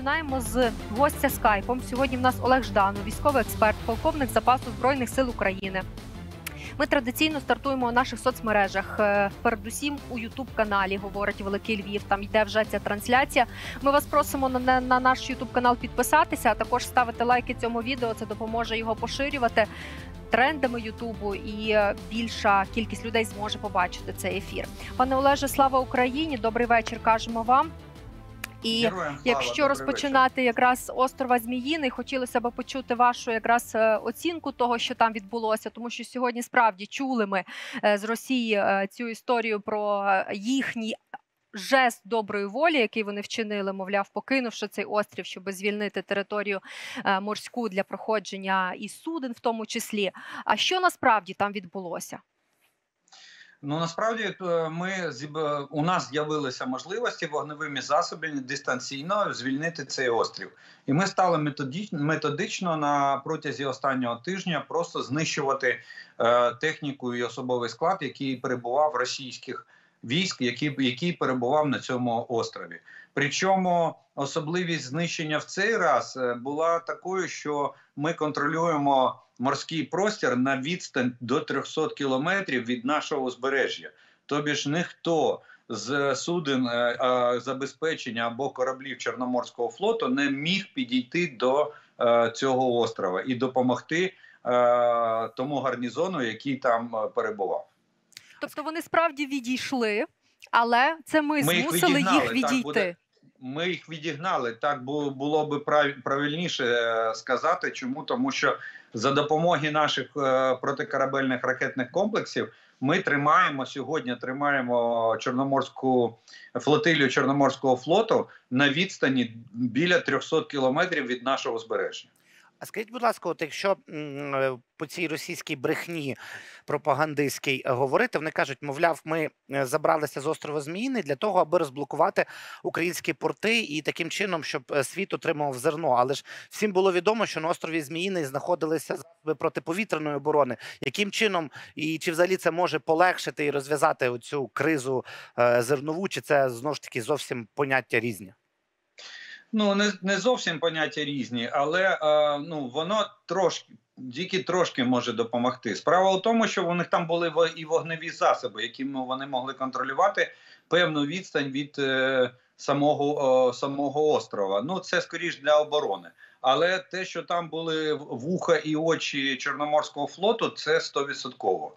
Починаємо з гостя скайпом. Сьогодні в нас Олег Жданов, військовий експерт, полковник запасу Збройних сил України. Ми традиційно стартуємо у наших соцмережах, передусім у YouTube-каналі «Говорить Великий Львів». Там йде вже ця трансляція. Ми вас просимо на наш YouTube-канал підписатися, а також ставити лайки цьому відео. Це допоможе його поширювати трендами Ютубу, і більша кількість людей зможе побачити цей ефір. Пане Олеже, слава Україні! Добрий вечір, кажемо вам. І якщо розпочинати якраз з острова Зміїний, хотілося б почути вашу якраз оцінку того, що там відбулося, тому що сьогодні справді чули ми з Росії цю історію про їхній жест доброї волі, який вони вчинили, мовляв, покинувши цей острів, щоб звільнити територію морську для проходження і суден в тому числі. А що насправді там відбулося? Ну, насправді, у нас з'явилися можливості вогневими засобами дистанційно звільнити цей острів. І ми стали методично на протязі останнього тижня просто знищувати техніку і особовий склад, який перебував російських військ, який перебував на цьому острові. Причому особливість знищення в цей раз була такою, що ми контролюємо морський простір на відстань до 300 кілометрів від нашого узбережжя. Тобі ж ніхто з суден забезпечення або кораблів Чорноморського флоту не міг підійти до цього острова і допомогти тому гарнізону, який там перебував. Тобто вони справді відійшли, але це ми змусили їх відійти. Ми їх відігнали. Так було би правильніше сказати. Чому? Тому що за допомогою наших протикорабельних ракетних комплексів ми сьогодні тримаємо Чорноморську флотилію Чорноморського флоту на відстані біля 300 кілометрів від нашого узбережжя. А скажіть, будь ласка, от якщо по цій російській брехні пропагандистській говорити, вони кажуть, мовляв, ми забралися з острова Зміїний для того, аби розблокувати українські порти і таким чином, щоб світ отримав зерно. Але ж всім було відомо, що на острові Зміїний знаходилися засоби протиповітряної оборони. Яким чином і чи взагалі це може полегшити і розв'язати оцю кризу зернову, чи це знову ж таки зовсім поняття різні? Ну, не зовсім поняття різні, але воно тільки трошки може допомогти. Справа в тому, що у них там були і вогневі засоби, якими вони могли контролювати певну відстань від самого острова. Ну, це скоріш для оборони. Але те, що там були вуха і очі Чорноморського флоту, це 100%.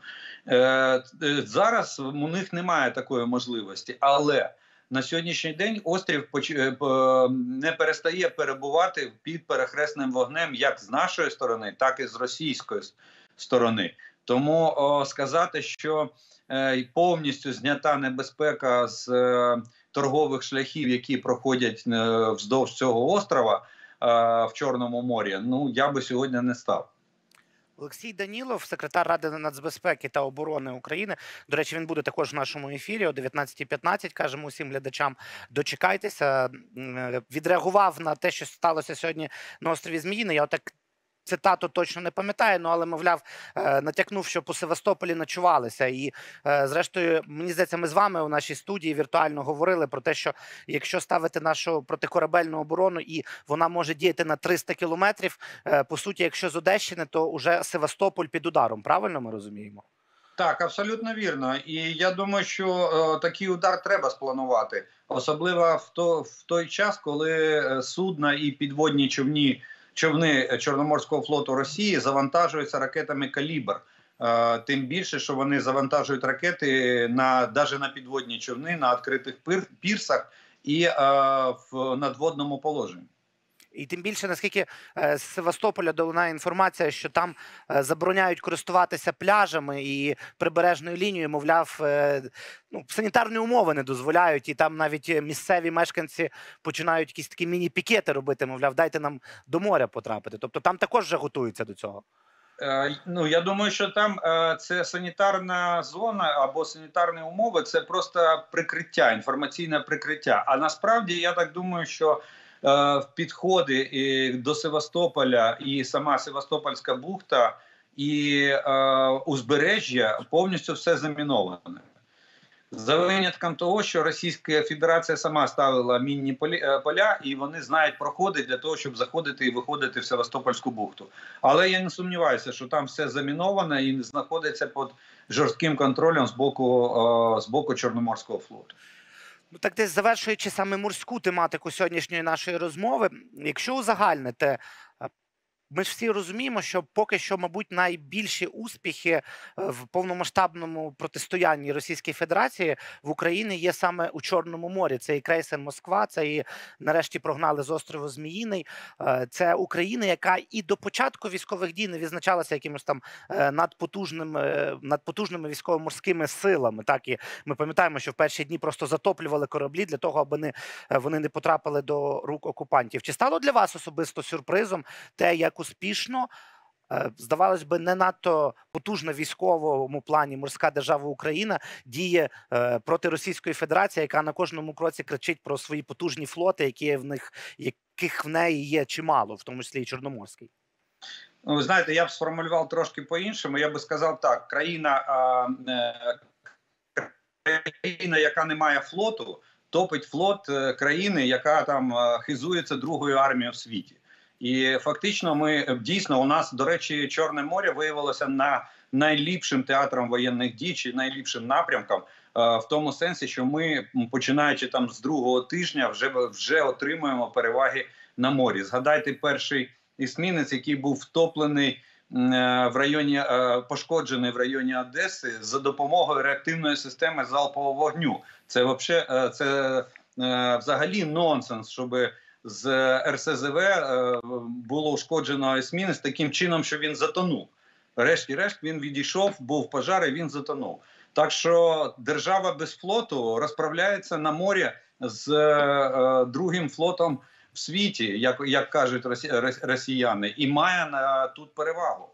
Зараз у них немає такої можливості, але на сьогоднішній день острів не перестає перебувати під перехресним вогнем як з нашої сторони, так і з російської сторони. Тому сказати, що повністю знята небезпека з торгових шляхів, які проходять вздовж цього острова в Чорному морі, я би сьогодні не став. Олексій Данілов, секретар Ради нацбезпеки та оборони України. До речі, він буде також в нашому ефірі о 19:15, кажемо усім глядачам, дочекайтеся. Відреагував на те, що сталося сьогодні на острові Зміїний. Я отак цитату точно не пам'ятаю, але, мовляв, натякнув, що по Севастополі ночувалися. І, зрештою, мені здається, ми з вами у нашій студії віртуально говорили про те, що якщо ставити нашу протикорабельну оборону і вона може діяти на 300 кілометрів, по суті, якщо з Одещини, то вже Севастополь під ударом. Правильно ми розуміємо? Так, абсолютно вірно. І я думаю, що такий удар треба спланувати. Особливо в той час, коли судна і підводні човни Чорноморського флоту Росії завантажуються ракетами «Калібр». Тим більше, що вони завантажують ракети навіть на підводні човни, на відкритих пірсах і в надводному положенні. І тим більше, наскільки з Севастополя долунає інформація, що там забороняють користуватися пляжами і прибережною лінією, мовляв, санітарні умови не дозволяють, і там навіть місцеві мешканці починають якісь такі міні-пікети робити, мовляв, дайте нам до моря потрапити. Тобто там також вже готуються до цього. Я думаю, що там це санітарна зона або санітарні умови, це просто прикриття, інформаційне прикриття. А насправді, я так думаю, що підходи до Севастополя і сама Севастопольська бухта і узбережжя повністю все заміноване. За винятком того, що Російська Федерація сама ставила мінні поля, і вони знають проходи для того, щоб заходити і виходити в Севастопольську бухту. Але я не сумніваюся, що там все заміновано і знаходиться під жорстким контролем з боку Чорноморського флоту. Ну так десь завершуючи саме морську тематику сьогоднішньої нашої розмови, якщо узагальнити, ми ж всі розуміємо, що поки що, мабуть, найбільші успіхи в повномасштабному протистоянні Російській Федерації в Україні є саме у Чорному морі. Це і крейсер «Москва», це і нарешті прогнали з острову Зміїний. Це Україна, яка і до початку військових дій не відзначалася якимось там надпотужними військово-морськими силами. Так, і ми пам'ятаємо, що в перші дні просто затоплювали кораблі для того, аби вони не потрапили до рук окупантів. Чи стало для вас особисто сюрпризом те, як успішно, здавалось би, не надто потужна в військовому плані морська держава Україна діє проти Російської Федерації, яка на кожному кроці кричить про свої потужні флоти, яких в неї є чимало, в тому числі і Чорноморський? Ви знаєте, я б сформулював трошки по-іншому. Я би сказав так, країна, яка не має флоту, топить флот країни, яка там хизується другою армією в світі. І фактично ми дійсно, у нас, до речі, Чорне море виявилося найліпшим театром воєнних дій чи найліпшим напрямком в тому сенсі, що ми, починаючи там з другого тижня, вже отримуємо переваги на морі. Згадайте перший есмінець, який був втоплений в районі, пошкоджений в районі Одеси за допомогою реактивної системи залпового вогню. Це взагалі нонсенс, щоби з РСЗВ було ушкоджено есмінець таким чином, що він затонув. Решті-решт він відійшов, був пожар і він затонув. Так що держава без флоту розправляється на морі з другим флотом в світі, як кажуть росіяни, і має тут перевагу.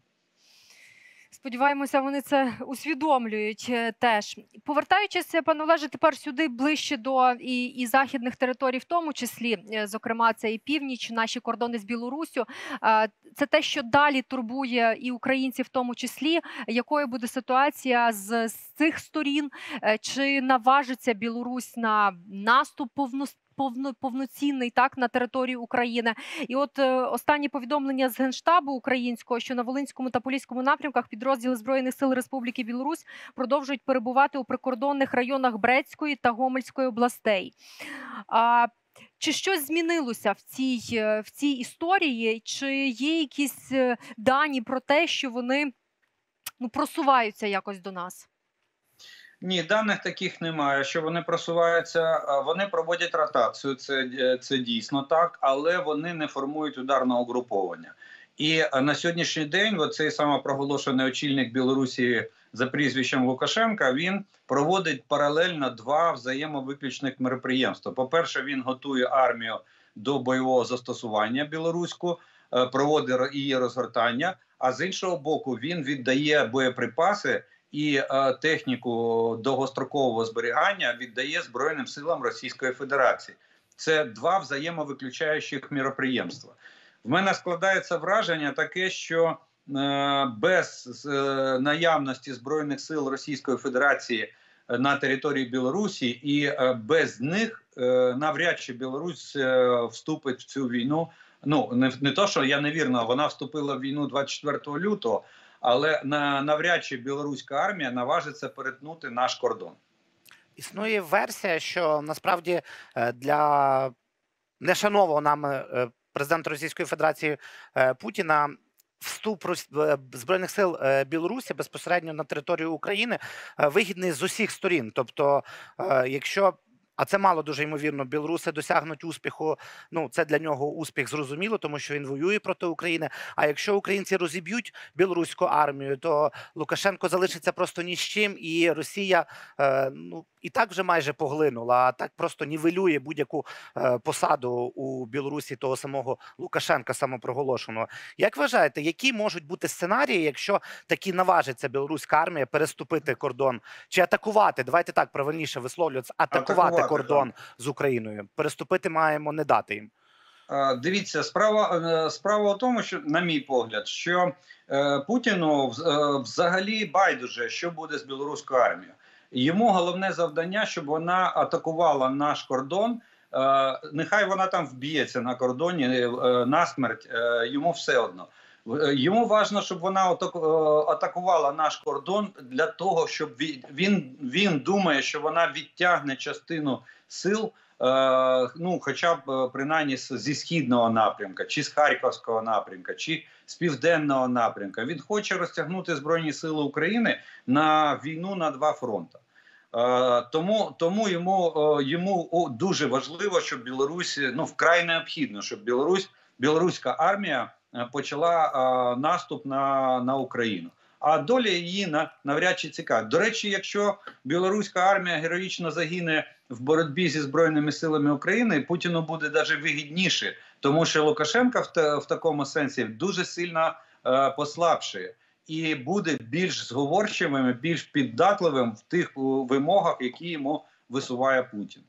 Сподіваємося, вони це усвідомлюють теж. Повертаючись, пане Олеже, тепер сюди ближче до і західних територій, в тому числі, зокрема, це і північ, наші кордони з Білоруссю. Це те, що далі турбує і українців в тому числі. Якою буде ситуація з цих сторін? Чи наважиться Білорусь на наступ повноцінний, так, на територію України? І от останні повідомлення з Генштабу українського, що на Волинському та Поліському напрямках підрозділи Збройних сил Республіки Білорусь продовжують перебувати у прикордонних районах Брестської та Гомельської областей. Чи щось змінилося в цій історії? Чи є якісь дані про те, що вони просуваються якось до нас? Ні, даних таких немає, що вони просуваються, вони проводять ротацію, це дійсно так, але вони не формують ударного угруповання. І на сьогоднішній день оцей самопроголошений очільник Білорусі за прізвищем Лукашенка, він проводить паралельно два взаємовиключних мероприємства. По-перше, він готує армію до бойового застосування білоруську, проводить її розгортання, а з іншого боку він віддає боєприпаси і техніку довгострокового зберігання віддає Збройним силам Російської Федерації. Це два взаємовиключаючих мероприємства. В мене складається враження таке, що без наявності Збройних сил Російської Федерації на території Білорусі і без них навряд чи Білорусь вступить в цю війну. Ну, не то, що я невірно, вона вступила в війну 24 лютого, але навряд чи білоруська армія наважиться перетнути наш кордон. Існує версія, що насправді для нешанового нами президента Російської Федерації Путіна вступ Збройних сил Білорусі безпосередньо на територію України вигідний з усіх сторін. Тобто, якщо, а це мало дуже ймовірно, білоруси досягнуть успіху, ну це для нього успіх зрозуміло, тому що він воює проти України. А якщо українці розіб'ють білоруську армію, то Лукашенко залишиться просто ні з чим, і Росія і так вже майже поглинула, а так просто нівелює будь-яку посаду у Білорусі того самого Лукашенка самопроголошеного. Як вважаєте, які можуть бути сценарії, якщо таки наважиться білоруська армія переступити кордон? Чи атакувати, давайте так правильніше висловлюватися, атакувати кордон з Україною? Переступити маємо не дати їм. Дивіться, справа в тому, що, на мій погляд, що Путіну взагалі байдуже, що буде з білоруською армією. Йому головне завдання, щоб вона атакувала наш кордон. Нехай вона там вб'ється на кордоні насмерть, йому все одно. Йому важливо, щоб вона атакувала наш кордон для того, щоб він думає, що вона відтягне частину сил, ну, хоча б принаймні зі східного напрямка, чи з Харківського напрямка, чи з південного напрямка. Він хоче розтягнути Збройні Сили України на війну на два фронти. Тому йому дуже важливо, щоб Білорусь, ну, вкрай необхідно, щоб білоруська армія почала наступ на Україну. А доля її навряд чи цікава. До речі, якщо білоруська армія героїчно загине в боротьбі зі Збройними силами України, Путіну буде навіть вигідніше, тому що Лукашенко в такому сенсі дуже сильно послабшує і буде більш зговорчивим, більш піддатливим в тих вимогах, які йому висуває Путін.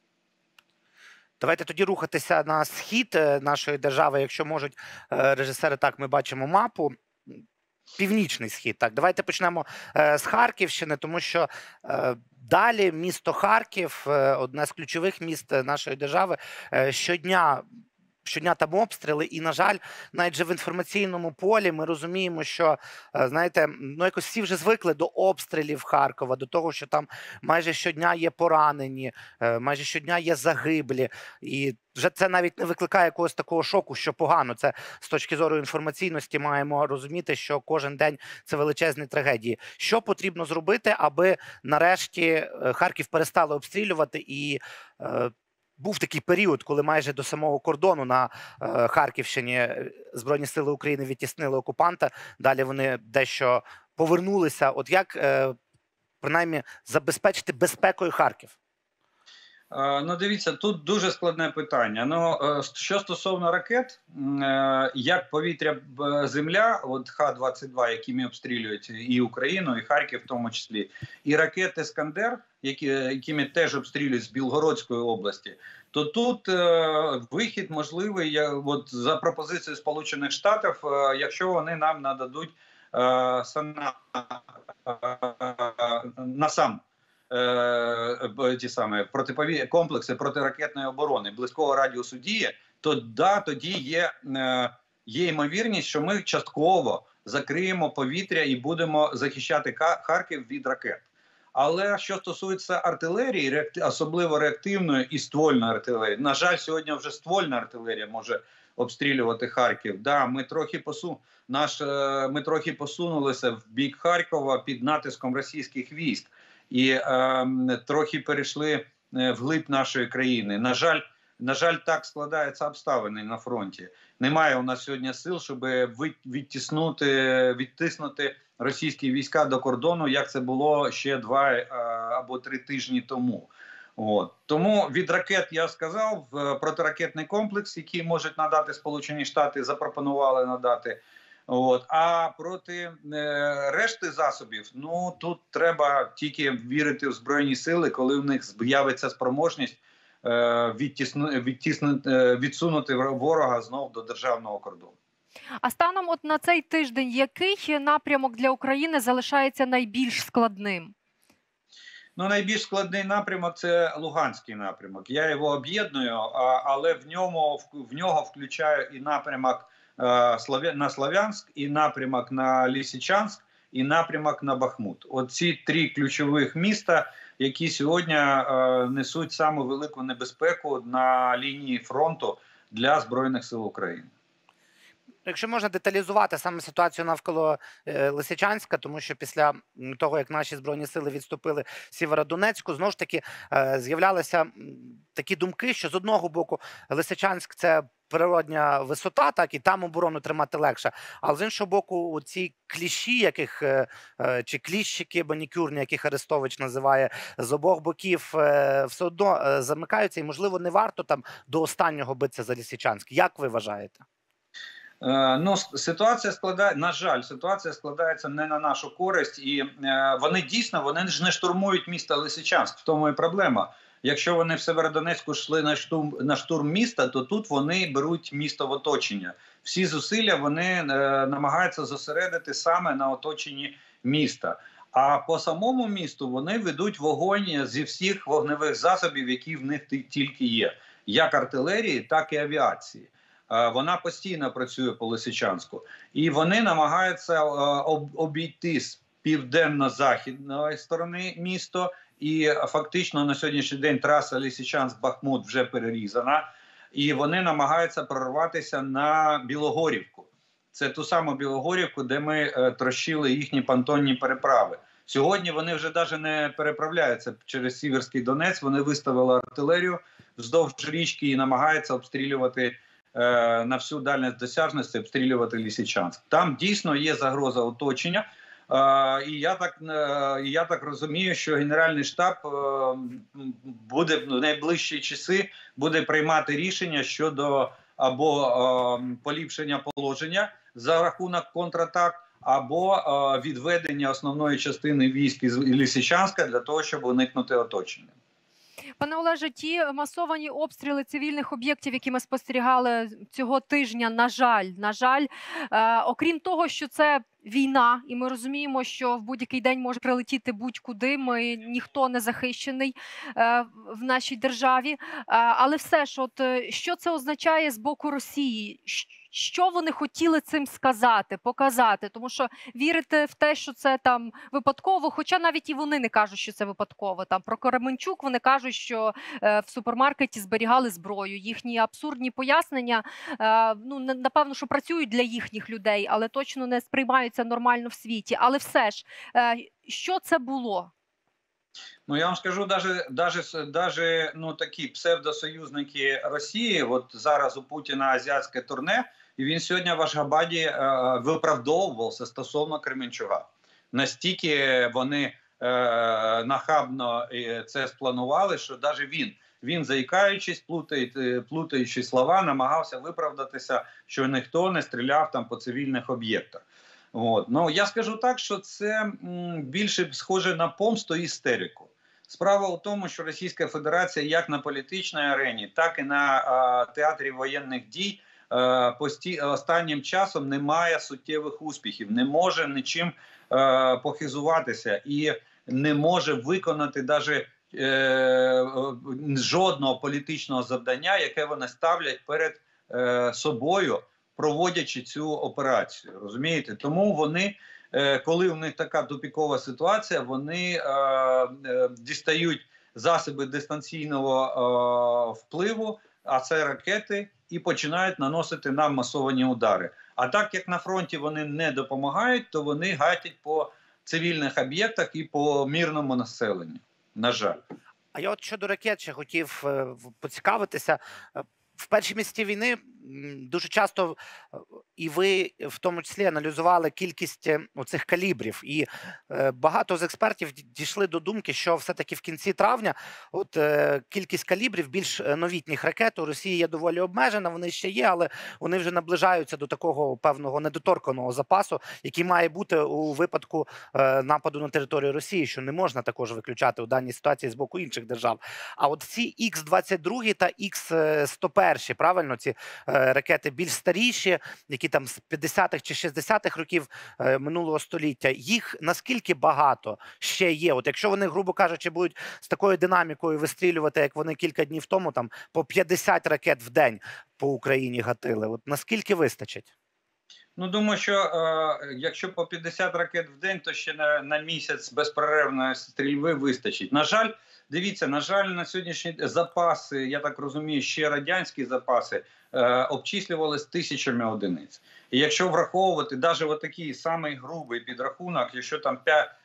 Давайте тоді рухатися на схід нашої держави, якщо можуть режисери. Так, ми бачимо мапу. Північний схід. Так, давайте почнемо з Харківщини, тому що далі місто Харків, одне з ключових міст нашої держави, щодня там обстріли, і, на жаль, навіть же в інформаційному полі ми розуміємо, що, знаєте, ну якось всі вже звикли до обстрілів Харкова, до того, що там майже щодня є поранені, майже щодня є загиблі, і вже це навіть не викликає якогось такого шоку, що погано. Це з точки зору інформаційності маємо розуміти, що кожен день це величезні трагедії. Що потрібно зробити, аби нарешті Харків перестали обстрілювати і був такий період, коли майже до самого кордону на Харківщині Збройні Сили України відтіснили окупанта, далі вони дещо повернулися. От як, принаймні, забезпечити безпекою Харків? Ну, дивіться, тут дуже складне питання. Ну, що стосовно ракет, як повітря-земля, от Х-22, якими обстрілюють і Україну, і Харків в тому числі, і ракети «Іскандер», якими теж обстрілюють з Білгородської області, то тут вихід можливий от, за пропозицією Сполучених Штатів, якщо вони нам нададуть насам ті самі комплекси протиракетної оборони близького радіусу дії, то да, тоді є ймовірність, що ми частково закриємо повітря і будемо захищати Харків від ракет. Але що стосується артилерії, особливо реактивної і ствольної артилерії, на жаль, сьогодні вже ствольна артилерія може обстрілювати Харків. Да, ми трохи посунулися в бік Харкова під натиском російських військ і трохи перейшли вглиб нашої країни. На жаль, так складаються обставини на фронті. Немає у нас сьогодні сил, щоб відтиснути російські війська до кордону, як це було ще 2 або 3 тижні тому. От. Тому від ракет, я сказав, протиракетний комплекс, який можуть надати Сполучені Штати, запропонували надати. От. А проти решти засобів, ну, тут треба тільки вірити в Збройні Сили, коли в них з'явиться спроможність відсунути ворога знов до державного кордону. А станом от на цей тиждень, який напрямок для України залишається найбільш складним? Ну, найбільш складний напрямок – це Луганський напрямок. Я його об'єдную, але в нього включаю і напрямок на Слов'янськ, і напрямок на Лисичанськ, і напрямок на Бахмут. Оці 3 ключових міста, які сьогодні несуть саму велику небезпеку на лінії фронту для Збройних сил України. Якщо можна деталізувати саме ситуацію навколо Лисичанська, тому що після того, як наші Збройні Сили відступили з Сєвєродонецьку, знову ж таки з'являлися такі думки, що з одного боку Лисичанськ – це природня висота, так, і там оборону тримати легше. Але з іншого боку, ці кліщі, чи кліщики манікюрні, яких Арестович називає, з обох боків все одно замикаються, і, можливо, не варто там до останнього битися за Лисичанськ. Як ви вважаєте? Ну, на жаль, ситуація складається не на нашу користь, і вони ж не штурмують місто Лисичанськ, в тому і проблема. Якщо вони в Сєвєродонецьку йшли на штурм міста, то тут вони беруть місто в оточення. Всі зусилля вони намагаються зосередити саме на оточенні міста. А по самому місту вони ведуть вогонь зі всіх вогневих засобів, які в них тільки є, як артилерії, так і авіації. Вона постійно працює по Лисичанську. І вони намагаються обійти з південно-західної сторони місто. І фактично на сьогоднішній день траса Лисичанськ-Бахмут вже перерізана. І вони намагаються прорватися на Білогорівку. Це ту саму Білогорівку, де ми трощили їхні понтонні переправи. Сьогодні вони вже навіть не переправляються через Сіверський Донець. Вони виставили артилерію вздовж річки і намагаються обстрілювати на всю дальність досяжності, обстрілювати Лисичанськ. Там дійсно є загроза оточення. І я так розумію, що Генеральний штаб буде в найближчі часи буде приймати рішення щодо або поліпшення положення за рахунок контратак, або відведення основної частини військ із Лисичанська для того, щоб уникнути оточення. Пане Олеже, ті масовані обстріли цивільних об'єктів, які ми спостерігали цього тижня, на жаль, окрім того, що це війна, і ми розуміємо, що в будь-який день може прилетіти будь-куди, ніхто не захищений в нашій державі, але все ж, що це означає з боку Росії? Що вони хотіли цим сказати, показати? Тому що вірити в те, що це там випадково, хоча навіть і вони не кажуть, що це випадково. Там про Кременчук вони кажуть, що в супермаркеті зберігали зброю. Їхні абсурдні пояснення, напевно, що працюють для їхніх людей, але точно не сприймаються нормально в світі. Але все ж, що це було? Ну, я вам скажу, даже такі псевдосоюзники Росії, от зараз у Путіна азіатське турне, і він сьогодні в Ашгабаді виправдовувався стосовно Кременчуга. Настільки вони нахабно це спланували, що навіть він заїкаючись, плутаючи слова, намагався виправдатися, що ніхто не стріляв там по цивільних об'єктах. Ну, я скажу так, що це більше схоже на помсту і істерику. Справа у тому, що Російська Федерація як на політичній арені, так і на театрі воєнних дій останнім часом не має суттєвих успіхів, не може нічим похизуватися і не може виконати навіть жодного політичного завдання, яке вони ставлять перед собою, проводячи цю операцію. Розумієте? Тому вони, коли у них така тупікова ситуація, вони дістають засоби дистанційного впливу, а це ракети, і починають наносити нам масовані удари. А так як на фронті вони не допомагають, то вони гатять по цивільних об'єктах і по мирному населенню. На жаль. А я щодо ракет ще хотів поцікавитися. В перші місяці війни дуже часто і ви в тому числі аналізували кількість оцих калібрів. І багато з експертів дійшли до думки, що все-таки в кінці травня кількість калібрів більш новітніх ракет у Росії є доволі обмежена, вони ще є, але вони вже наближаються до такого певного недоторканого запасу, який має бути у випадку нападу на територію Росії, що не можна також виключати у даній ситуації з боку інших держав. А от ці Х-22 та Х-101, правильно, ці ракети більш старіші, які там з 50-х чи 60-х років минулого століття, їх наскільки багато ще є? От якщо вони, грубо кажучи, будуть з такою динамікою вистрілювати, як вони кілька днів тому, там по 50 ракет в день по Україні гатили, от наскільки вистачить? Ну, думаю, що якщо по 50 ракет в день, то ще на місяць безперервної стрільби вистачить. На жаль, дивіться, на сьогоднішні запаси, я так розумію, ще радянські запаси, обчислювалися тисячами одиниць. І якщо враховувати навіть отакий самий грубий підрахунок, якщо там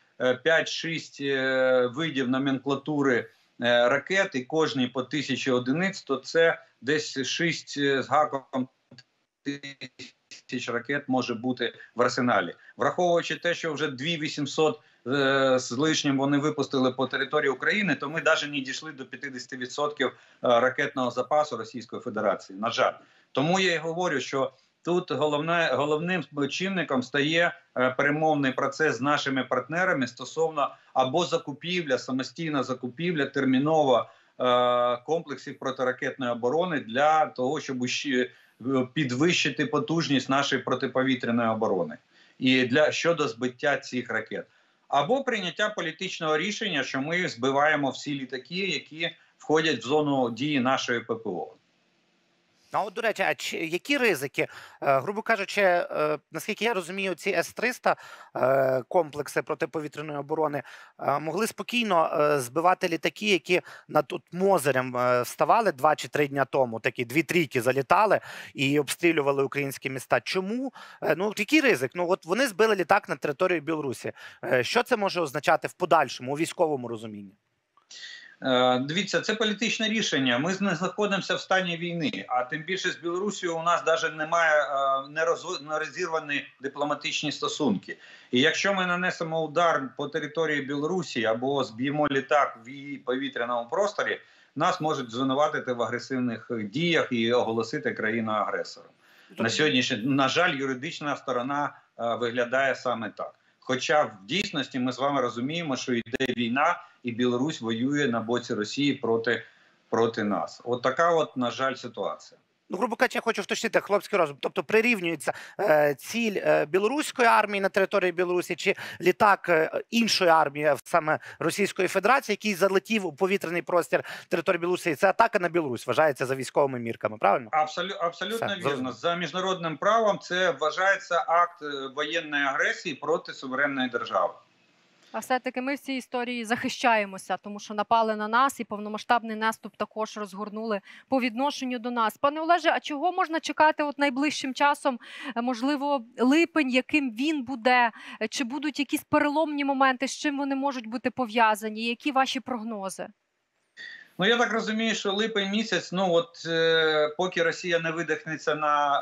5-6 видів номенклатури ракет і кожній по 1000 одиниць, то це десь 6 з гаком тисяч ракет може бути в арсеналі. Враховуючи те, що вже 2800 з лишнім вони випустили по території України, то ми навіть не дійшли до 50% ракетного запасу Російської Федерації, на жаль. Тому я і говорю, що тут головним чинником стає перемовний процес з нашими партнерами стосовно або закупівля, самостійна закупівля терміново комплексів протиракетної оборони для того, щоб підвищити потужність нашої протиповітряної оборони і щодо збиття цих ракет. або прийняття політичного рішення, що ми збиваємо всі літаки, які входять в зону дії нашої ППО. А от, до речі, які ризики? Грубо кажучи, наскільки я розумію, ці С-300 комплекси протиповітряної оборони могли спокійно збивати літаки, які над Мозирем вставали 2 чи 3 дня тому, такі 2 трійки залітали і обстрілювали українські міста. Чому? Ну, який ризик? Ну, от вони збили літак на території Білорусі. Що це може означати в подальшому, у військовому розумінні? Дивіться, це політичне рішення. Ми не знаходимося в стані війни, а тим більше з Білорусією у нас навіть немає не розірвані дипломатичні стосунки. І якщо ми нанесемо удар по території Білорусі або зб'ємо літак в її повітряному просторі, нас можуть звинуватити в агресивних діях і оголосити країну-агресором. На сьогоднішній, на жаль, юридична сторона виглядає саме так. Хоча в дійсності ми з вами розуміємо, що йде війна, і Білорусь воює на боці Росії проти нас. От така от, на жаль, ситуація. Ну, грубо кажучи, я хочу вточнити хлопський розум. Тобто прирівнюється ціль білоруської армії на території Білорусі чи літак іншої армії, саме Російської Федерації, який залетів у повітряний простір території Білорусі. Це атака на Білорусь, вважається за військовими мірками, правильно? Абсолютно вірно. За міжнародним правом це вважається акт воєнної агресії проти суверенної держави. А все-таки ми в цій історії захищаємося, тому що напали на нас і повномасштабний наступ також розгорнули по відношенню до нас. Пане Олеже, а чого можна чекати от найближчим часом? Можливо, липень, яким він буде? Чи будуть якісь переломні моменти, з чим вони можуть бути пов'язані? Які ваші прогнози? Ну, я так розумію, що липень місяць, ну от поки Росія не видихнеться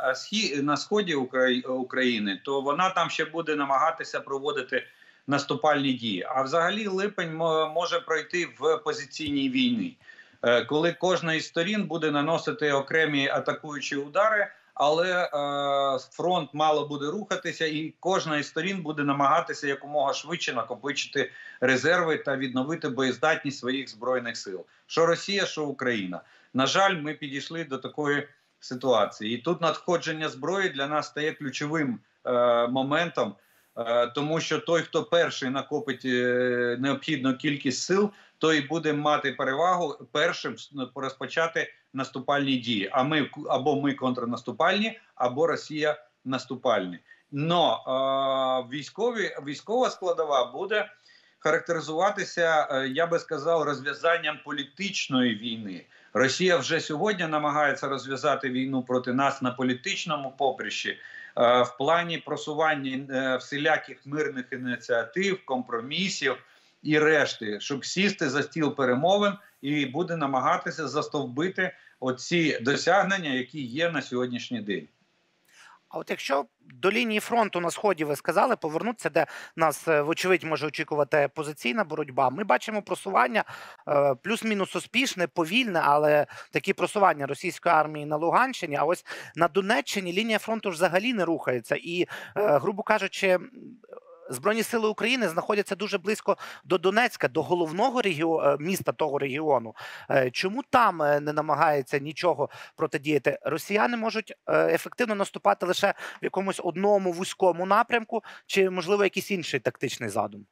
на сході України, то вона там ще буде намагатися проводити наступальні дії. А взагалі липень може пройти в позиційній війні, коли кожна із сторін буде наносити окремі атакуючі удари, але фронт мало буде рухатися, і кожна із сторін буде намагатися якомога швидше накопичити резерви та відновити боєздатність своїх збройних сил. Що Росія, що Україна. На жаль, ми підійшли до такої ситуації. І тут надходження зброї для нас стає ключовим моментом, тому що той, хто перший накопить необхідну кількість сил, той буде мати перевагу першим розпочати наступальні дії. А ми або ми контрнаступальні, або Росія наступальні. Но військова складова буде характеризуватися, я би сказав, розв'язанням політичної війни. Росія вже сьогодні намагається розв'язати війну проти нас на політичному поприщі, в плані просування всіляких мирних ініціатив, компромісів і решти, щоб сісти за стіл перемовин і буде намагатися застовбити оці досягнення, які є на сьогоднішній день. А от якщо до лінії фронту на Сході, ви сказали, повернутися, де нас, вочевидь, може очікувати позиційна боротьба, ми бачимо просування плюс-мінус успішне, повільне, але такі просування російської армії на Луганщині, а ось на Донеччині лінія фронту взагалі не рухається. І, грубо кажучи, Збройні сили України знаходяться дуже близько до Донецька, до головного міста того регіону. Чому там не намагається нічого протидіяти? Росіяни можуть ефективно наступати лише в якомусь одному вузькому напрямку, чи, можливо, якийсь інший тактичний задум?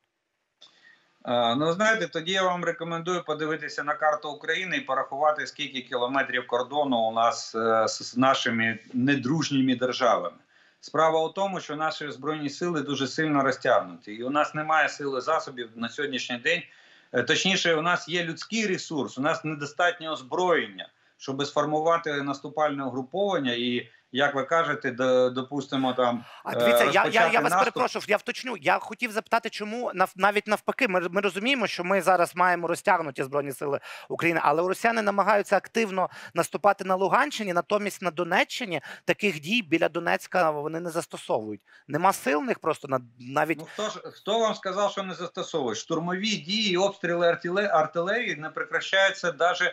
Ну, знаєте, тоді я вам рекомендую подивитися на карту України і порахувати, скільки кілометрів кордону у нас з нашими недружніми державами. Справа у тому, що наші Збройні сили дуже сильно розтягнуті. І у нас немає сили засобів на сьогоднішній день. Точніше, у нас є людський ресурс, у нас недостатньо озброєння, щоб сформувати наступальне угруповання і, як ви кажете, допустимо там. А дивіться, я вас перепрошую, я вточню. Я хотів запитати, чому навіть навпаки. Ми розуміємо, що ми зараз маємо розтягнуті Збройні сили України, але росіяни намагаються активно наступати на Луганщині, натомість на Донеччині таких дій біля Донецька вони не застосовують. Нема сил в них просто навіть. Ну, хто вам сказав, що не застосовують? Штурмові дії, обстріли артилерії не прекращаються навіть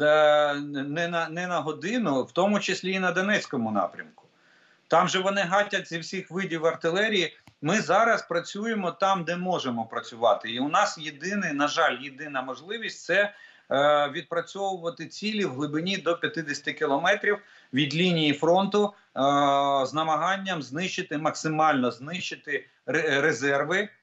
не на годину, в тому числі і на Донецькому напрямку. Там же вони гатять зі всіх видів артилерії. Ми зараз працюємо там, де можемо працювати. І у нас на жаль, єдина можливість – це відпрацьовувати цілі в глибині до 50 кілометрів від лінії фронту з намаганням максимально знищити резерви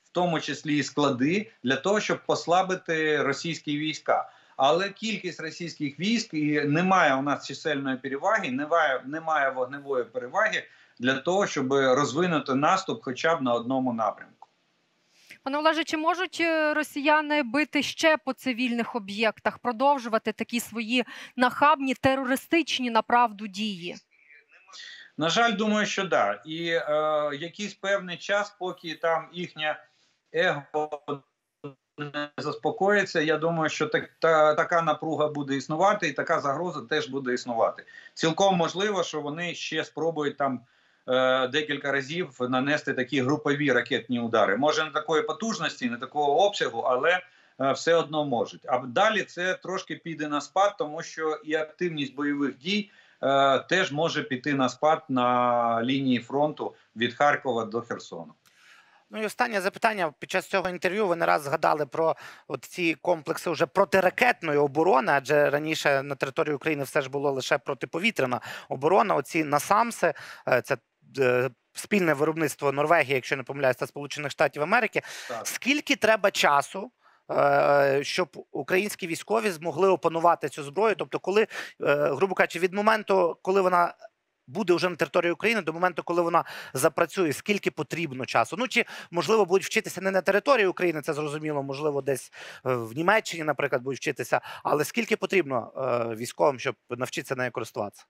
в тому числі і склади, для того, щоб послабити російські війська. Але кількість російських військ і немає у нас чисельної переваги, немає вогневої переваги для того, щоб розвинути наступ хоча б на одному напрямку. Пане Олеже, чи можуть росіяни бити ще по цивільних об'єктах, продовжувати такі свої нахабні, терористичні направду дії? На жаль, думаю, що да. І якийсь певний час, поки там їхнє его не заспокоїться, я думаю, що така напруга буде існувати, і така загроза теж буде існувати. Цілком можливо, що вони ще спробують там декілька разів нанести такі групові ракетні удари. Може, не такої потужності, не такого обсягу, але все одно можуть. А далі це трошки піде на спад, тому що і активність бойових дій теж може піти на спад на лінії фронту від Харкова до Херсону. Ну і останнє запитання. Під час цього інтерв'ю ви не раз згадали про ці комплекси вже протиракетної оборони, адже раніше на території України все ж було лише протиповітряна оборона. Оці насамси, це спільне виробництво Норвегії, якщо не помиляюсь, та Сполучених Штатів Америки. Так. Скільки треба часу, щоб українські військові змогли опанувати цю зброю? Тобто, коли, грубо кажучи, від моменту, коли вона буде вже на території України, до моменту, коли вона запрацює, скільки потрібно часу? Ну, чи, можливо, будуть вчитися не на території України, це зрозуміло, можливо, десь в Німеччині, наприклад, будуть вчитися, але скільки потрібно військовим, щоб навчитися нею користуватися?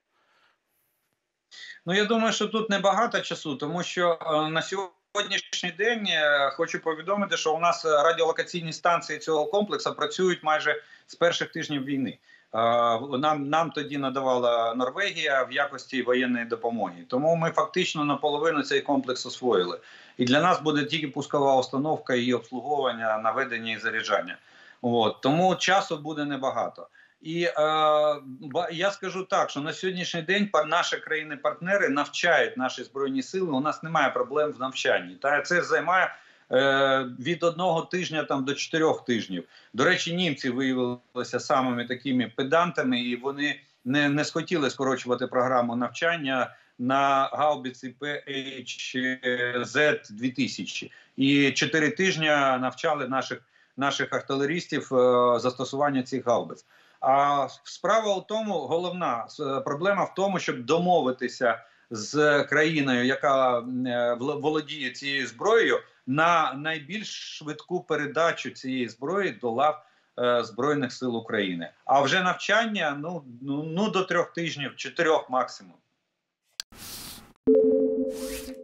Ну, я думаю, що тут небагато часу, тому що на сьогоднішній день хочу повідомити, що у нас радіолокаційні станції цього комплексу працюють майже з перших тижнів війни. Нам тоді надавала Норвегія в якості воєнної допомоги. Тому ми фактично наполовину цей комплекс освоїли. І для нас буде тільки пускова установка і обслуговування, наведення і заряджання. Тому часу буде небагато. І я скажу так, що на сьогоднішній день наші країни-партнери навчають наші Збройні Сили, у нас немає проблем в навчанні. Та це займає від 1 тижня там, до 4 тижнів. До речі, німці виявилися самими такими педантами, і вони не схотіли скорочувати програму навчання на гаубиці PHZ-2000. І 4 тижні навчали наших артилерістів застосування цих гаубиць. А справа у тому, головна проблема в тому, щоб домовитися з країною, яка володіє цією зброєю, на найбільш швидку передачу цієї зброї до лав Збройних сил України. А вже навчання до 3 тижнів, 4 максимум.